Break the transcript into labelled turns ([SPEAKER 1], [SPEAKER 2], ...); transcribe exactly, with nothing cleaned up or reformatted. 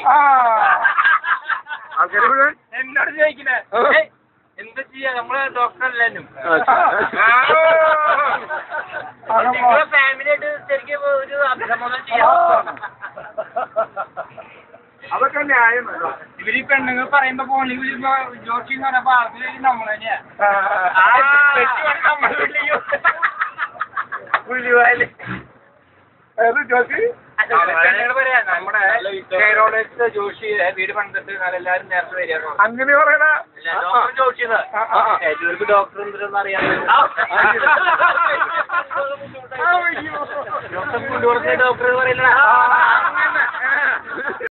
[SPEAKER 1] ആൾക്കാരെ മുഴുവൻ
[SPEAKER 2] എന്നോട് ചോദിക്കണേ എന്താ ചെയ്യാ നമ്മള് ഡോക്ടറല്ലേനും നിങ്ങളെ ഫാമിലി ആയിട്ട് ശരിക്കും ഒരു അഭിസംബോധന ചെയ്യാം.
[SPEAKER 1] അതൊക്കെ ന്യായം.
[SPEAKER 2] ഇവര് പെണ്ണുങ്ങൾ പറയുമ്പോ ഫോണിൽ വിളിക്കുമ്പോ ജോഷി എന്ന് പറഞ്ഞപ്പോ ആൾക്കാർ നമ്മൾ തന്നെയാ
[SPEAKER 1] ജോഷി
[SPEAKER 2] പറയാ നമ്മുടെ കൈറോളേഴ്സ് ജോഷി വീട് പണിതിട്ട് എല്ലാരും നേരത്തെ വരിക
[SPEAKER 1] അങ്ങനെ പറയണ
[SPEAKER 2] ഡോക്ടർ ജോഷി എല്ലാവർക്കും ഡോക്ടർ എന്തിനൊന്നും അറിയാൻ ഡോക്ടർ പറയില്ല